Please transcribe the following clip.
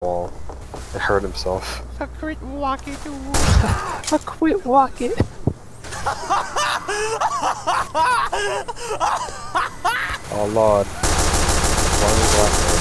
wall and hurt himself. I quit walking. I quit walking. Oh Lord. One is left.